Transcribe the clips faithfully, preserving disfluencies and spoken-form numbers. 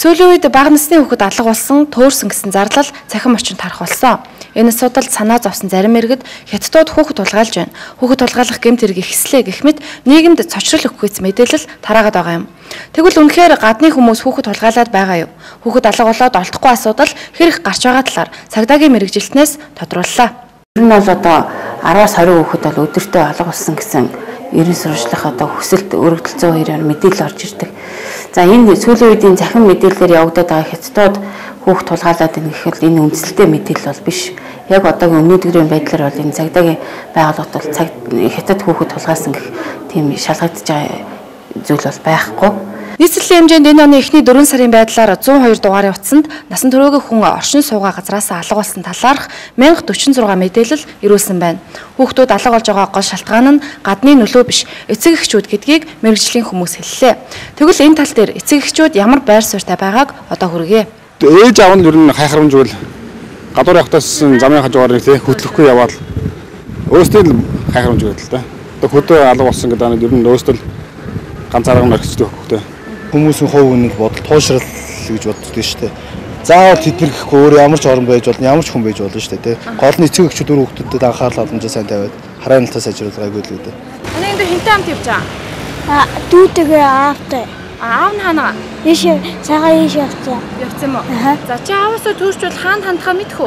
Сүүлийн үед бага насны хүүхэд алга болсон, төөрсөн гэсэн зарлал цахим орчинд харах болсон. Энэ асуудалд санаа зовсон зарим иргэд хятадууд хүүхэд тулгаалж байна. Хүүхэд тулгаалах гэмт хэрэг ихслээ гэх мэт нийгэмд цочрол өгөхүйц мэдээлэл тараагаад байгаа юм. Тэгвэл үнэхээр гадны хүмүүс хүүхэд тулгаалаад байгаа юу? Хүүхэд алга болоод олдохгүй асуудал хэрэг гарч байгаа талаар цагдаагийн мэргэжилтнээс тодрууллаа. Энэ бол одоо араас хорин хүүхэд бол өдөртөө алга болсон гэсэн ерөн сурвалжлах одоо хүсэлт өргөдөл зүүн хоёроор мэдээлэл орж ирдэг. За энэ сүүлийн үеийн захин мэдээлэлээр явагдаад байгаа хятадууд хүүхэд тулгаалаад байна гэхэд энэ үндсэлтэй мэдээлэл бол биш. Яг одоогийн өнөөдрийн байдлаар бол энэ цагдаагийн байгууллагад бол цаг хятад хүүхэд тулгаалсан гэх тийм шалгагдж байгаа зүйл бол байхгүй. Нийслэлийн хэмжээнд энэ оны эхний дөрвөн сарын байдлаар зуун хоёр дугаарын утсанд насан туршийн хүн оршин суугаа газраас алга болсон талаарх мянга дөрвөн зургаан мэдээлэл ирүүлсэн байна. Хүүхдүүд алга болж байгаа гол шалтгаан нь гадны нөлөө биш, эцэг эхчүүд гэдгийг мэргэжлийн хүмүүс хэллээ. Тэгвэл энэ тал дээр эцэг эхчүүд ямар байр суурьтай байгааг одоо хүргэе. Ээж аав нь ер нь хайхрамжгүй гадуур явахтаас замын хажуугаар тий хөтлөхгүй яваад өөрсдөө л хайхрамжгүй л да. Одоо хөдөө алга болсон гэдэг нь ер нь өөрсдөө ганцаараа мөрөгчдөг хөхтэй. Хүмүүсийн хувь хүнийг бодол туушрал гэж боддог шүү дээ. Заавал тэднэр гэхгүй өөр ямар ч орон байж болно, ямар ч хүн байж болно шүү дээ, тий. Гол нь эцэг эхчүүд өөр хүүхдэд анхаарал хандуулж сайн тавиад харааналтаа сайжруулгаагүй л үү дээ. Манай энэ хинтээ амт явж байгаа. А дүүтэйгээ аавтай. Аав нь хаана? Ийш цагаан ийш явцсан. Явцсан юм уу? За чи ааваасаа төрчвөл хаана хандхаа мэдэх үү?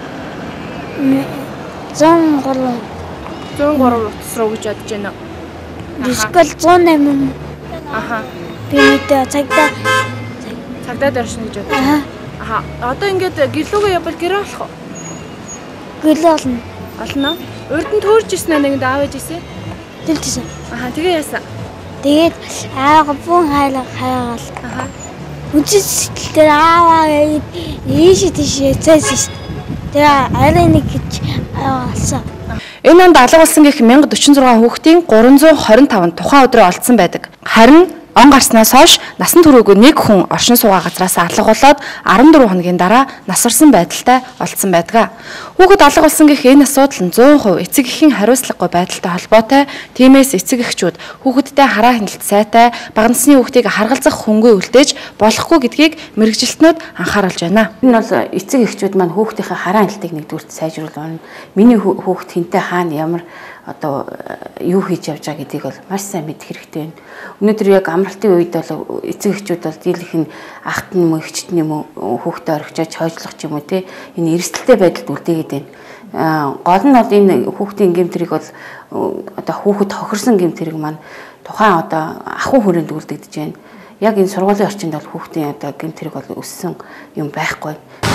зуун гурав. зуун гурав утас руу гэж бодож байна. Дискол зуун найман. Аха. Би мэдээ цагдаа цагдаа дөршин гэж бодож байна. Аха. Одоо ингээд гэрлүүгээ явбал гэрээ болох уу? гэлээ олно. Олно. Урд нь төрж ирсэн аа нэгэнд аав ээж ирсэн. Тэлжсэн. Аха тэгээ яасан. Тэгээд аага бүүн хайлаа хайгаал. Аха. Үчис дээр ааваа ийш тийш цайс. Тэгээ арай нэг гэж аваалсан. Энэ онд алга болсон гэх мянга дөрвөн зургаан хүүхдийн гурван зуун хорин таван тухайн өдрөө олдсон байдаг. Харин он гарснаас хойш насан туршаагүй нэг хүн оршин суугаа газраас алга болоод арван дөрвөн хоногийн дараа насварсан байдалтай олдсон байдаг. Хүүхэд алга болсон гэх энэ асуудал нь зуун хувь эцэг эхийн хариуцлагагүй байдалтай холбоотой. Тиймээс эцэг эхчүүд хүүхэдтэй хараа хяналт сайтай, бага насны хүүхдийг харгалзах хөнгөө үлдээж болохгүй гэдгийг мэргэжилтнүүд анхааруулж байна. Энэ бол эцэг эхчүүд маань хүүхдийнхээ хараа хяналтыг нэгдүгürt сайжруулах нь миний хүүхэд хинтээ хаана ямар одоо юу хийж явж байгаа гэдгийг бол маш сайн мэдэх хэрэгтэй байна. Өнөөдөр яг амралтын үед бол эцэг эхчүүд бол дийлэх нь ахт нь юм уу эгчт нь юм уу хүүхдээ орхичиж хойжлох ч юм уу те энэ эрсдэлтэй байдалд үлдээгээд байна. Гол нь бол энэ хүүхдийн гэмт хэрэг бол одоо хүүхэд хохирсон гэмт хэрэг маань тухайн одоо ахуй хүрээнд үлдэгдэж байна. Яг энэ сургуулийн орчинд бол хүүхдийн одоо гэмт хэрэг бол өссөн юм байхгүй.